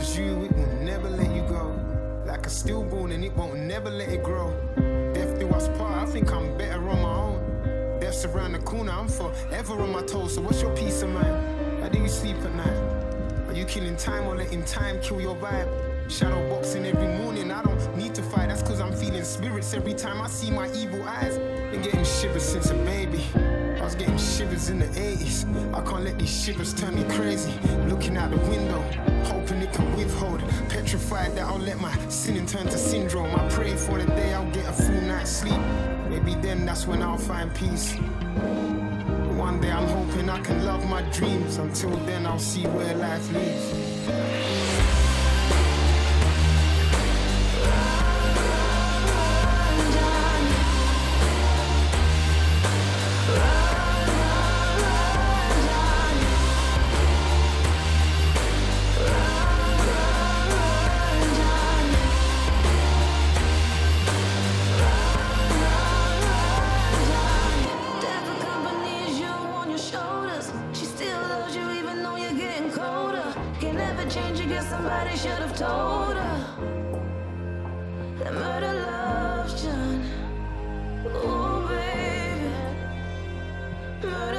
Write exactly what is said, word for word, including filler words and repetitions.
loves you, it will never let you go. Like a stillborn and it won't never let it grow. Death do us part, I think I'm better on my own. Death's around the corner, I'm forever on my toes. So what's your peace of mind? How do you sleep at night? Are you killing time or letting time kill your vibe? Shadow boxing every morning, I don't need to fight. That's cause I'm feeling spirits every time I see my evil eyes. Been getting shivers since a baby. I was getting shivers in the eighties. I can't let these shivers turn me crazy. Looking out the window, hoping it can withhold. Petrified that I'll let my sinning turn to syndrome. I pray for the day I'll get a full night's sleep. Maybe then that's when I'll find peace. One day I'm hoping I can love my dreams. Until then I'll see where life leads. Somebody should have told her that murder loves John. Oh, baby, murder.